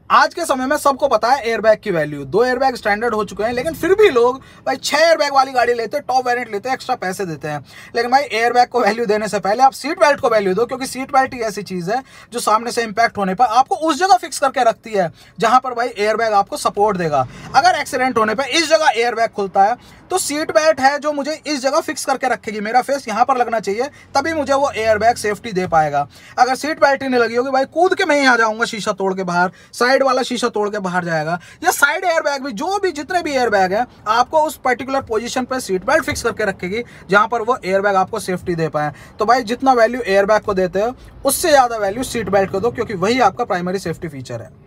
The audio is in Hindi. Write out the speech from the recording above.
आज के समय में सबको पता है एयरबैग की वैल्यू, 2 एयरबैग स्टैंडर्ड हो चुके हैं, लेकिन फिर भी लोग भाई 6 एयरबैग वाली गाड़ी लेते हैं, टॉप वेरिएंट लेते हैं, एक्स्ट्रा पैसे देते हैं। लेकिन भाई एयरबैग को वैल्यू देने से पहले आप सीट बेल्ट को वैल्यू दो, क्योंकि सीट बेल्ट ही ऐसी चीज है जो सामने से इंपैक्ट होने पर आपको उस जगह फिक्स करके रखती है जहां पर भाई एयरबैग आपको सपोर्ट देगा। अगर एक्सीडेंट होने पर इस जगह एयरबैग खुलता है तो सीट बेल्ट है जो मुझे इस जगह फिक्स करके रखेगी, मेरा फेस यहां पर लगना चाहिए, तभी मुझे वो एयरबैग सेफ्टी दे पाएगा। अगर सीट बेल्ट ही नहीं लगी होगी, भाई कूद के मैं ही आ जाऊंगा, शीशा तोड़ के बाहर, साइड वाला शीशा तोड़ के बाहर जाएगा। या साइड एयरबैग भी, जो भी जितने भी एयरबैग है, आपको उस पर्टिकुलर पोजीशन पर सीट बेल्ट फिक्स करके रखेगी जहां पर वो एयरबैग आपको सेफ्टी दे पाए। तो भाई जितना वैल्यू एयरबैग को देते हो उससे ज्यादा वैल्यू सीट बेल्ट को दो, क्योंकि वही आपका प्राइमरी सेफ्टी फीचर है।